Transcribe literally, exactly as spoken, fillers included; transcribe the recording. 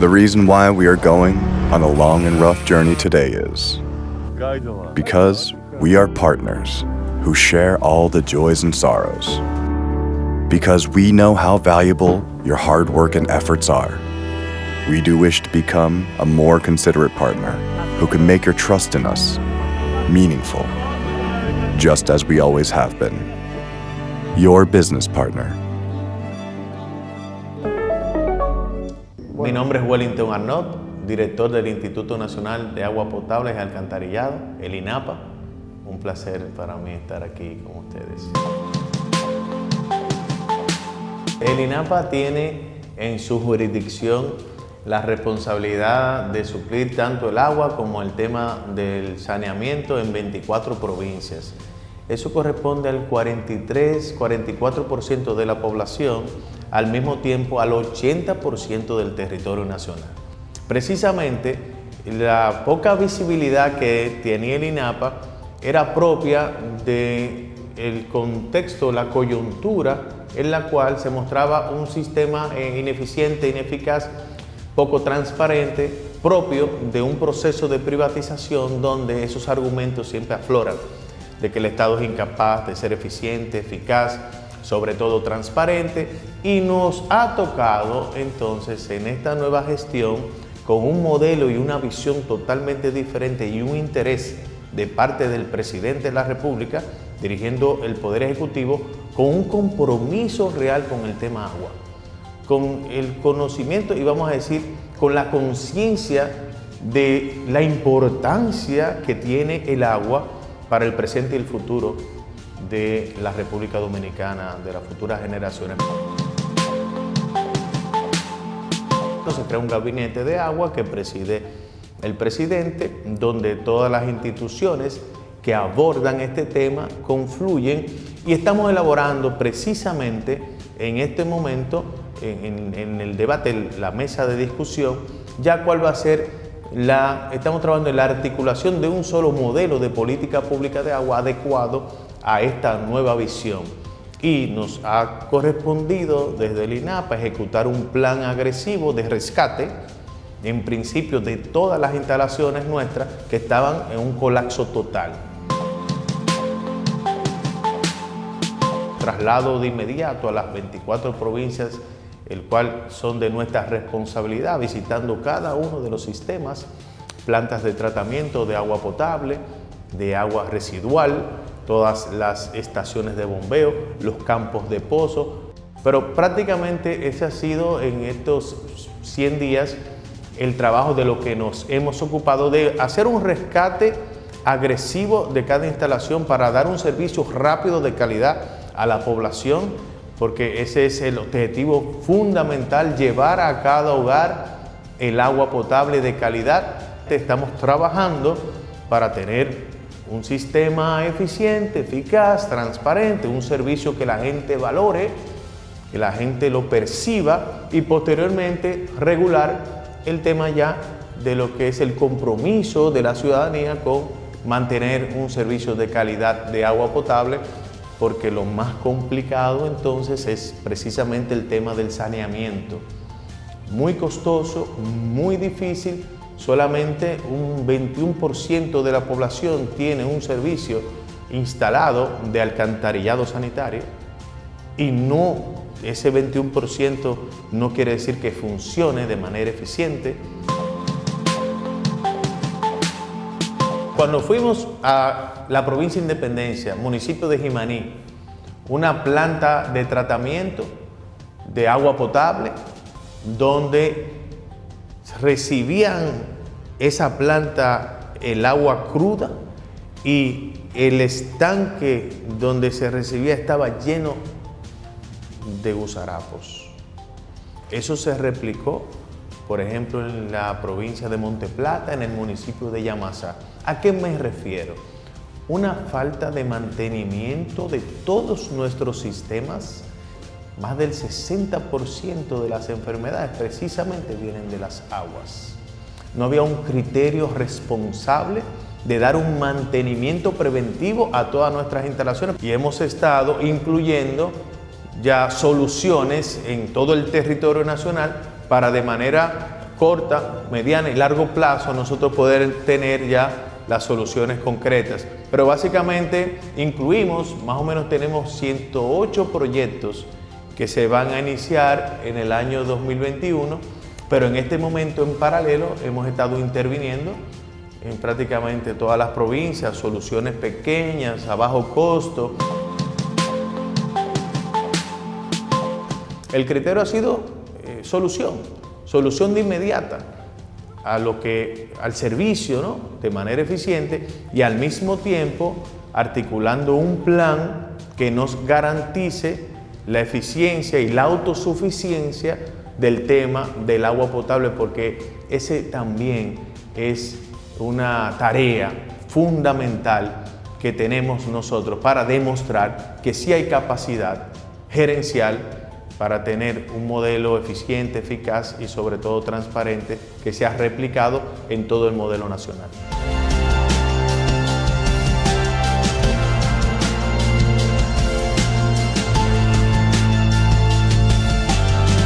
The reason why we are going on a long and rough journey today is because we are partners who share all the joys and sorrows. Because we know how valuable your hard work and efforts are. We do wish to become a more considerate partner who can make your trust in us meaningful, just as we always have been. Your business partner. Mi nombre es Wellington Arnott, director del Instituto Nacional de Agua Potable y Alcantarillado, el INAPA. Un placer para mí estar aquí con ustedes. El INAPA tiene en su jurisdicción la responsabilidad de suplir tanto el agua como el tema del saneamiento en veinticuatro provincias. Eso corresponde al cuarenta y tres, cuarenta y cuatro por ciento de la población, al mismo tiempo al ochenta por ciento del territorio nacional. Precisamente, la poca visibilidad que tenía el INAPA era propia del contexto, la coyuntura en la cual se mostraba un sistema ineficiente, ineficaz, poco transparente, propio de un proceso de privatización donde esos argumentos siempre afloran, de que el Estado es incapaz de ser eficiente, eficaz, sobre todo transparente, y nos ha tocado entonces en esta nueva gestión con un modelo y una visión totalmente diferente y un interés de parte del presidente de la República dirigiendo el Poder Ejecutivo con un compromiso real con el tema agua, con el conocimiento y vamos a decir con la conciencia de la importancia que tiene el agua para el presente y el futuro de la República Dominicana, de las futuras generaciones. Se crea un gabinete de agua que preside el presidente, donde todas las instituciones que abordan este tema confluyen y estamos elaborando precisamente en este momento, en, en el debate, la mesa de discusión, ya cuál va a ser la, estamos trabajando en la articulación de un solo modelo de política pública de agua adecuado a esta nueva visión. Y nos ha correspondido desde el INAPA ejecutar un plan agresivo de rescate, en principio de todas las instalaciones nuestras que estaban en un colapso total. Traslado de inmediato a las veinticuatro provincias, el cual son de nuestra responsabilidad, visitando cada uno de los sistemas, plantas de tratamiento de agua potable, de agua residual, todas las estaciones de bombeo, los campos de pozo, pero prácticamente ese ha sido en estos cien días el trabajo de lo que nos hemos ocupado, de hacer un rescate agresivo de cada instalación para dar un servicio rápido de calidad a la población, porque ese es el objetivo fundamental, llevar a cada hogar el agua potable de calidad. Estamos trabajando para tener un sistema eficiente, eficaz, transparente, un servicio que la gente valore, que la gente lo perciba y posteriormente regular el tema ya de lo que es el compromiso de la ciudadanía con mantener un servicio de calidad de agua potable, porque lo más complicado entonces es precisamente el tema del saneamiento. Muy costoso, muy difícil. Solamente un veintiuno por ciento de la población tiene un servicio instalado de alcantarillado sanitario y no, ese veintiuno por ciento no quiere decir que funcione de manera eficiente. Cuando fuimos a la provincia de Independencia, municipio de Jimaní, una planta de tratamiento de agua potable donde recibían esa planta el agua cruda y el estanque donde se recibía estaba lleno de gusarapos. Eso se replicó, por ejemplo, en la provincia de Monteplata, en el municipio de Yamasá. ¿A qué me refiero? Una falta de mantenimiento de todos nuestros sistemas. Más del sesenta por ciento de las enfermedades precisamente vienen de las aguas. No había un criterio responsable de dar un mantenimiento preventivo a todas nuestras instalaciones y hemos estado incluyendo ya soluciones en todo el territorio nacional para de manera corta, mediana y largo plazo nosotros poder tener ya las soluciones concretas. Pero básicamente incluimos, más o menos tenemos ciento ocho proyectos que se van a iniciar en el año dos mil veintiuno, pero en este momento en paralelo hemos estado interviniendo en prácticamente todas las provincias, soluciones pequeñas, a bajo costo. El criterio ha sido eh, solución, solución de inmediata a lo que, al servicio, ¿no?, de manera eficiente y al mismo tiempo articulando un plan que nos garantice la eficiencia y la autosuficiencia del tema del agua potable, porque ese también es una tarea fundamental que tenemos nosotros para demostrar que sí hay capacidad gerencial para tener un modelo eficiente, eficaz y sobre todo transparente que sea replicado en todo el modelo nacional.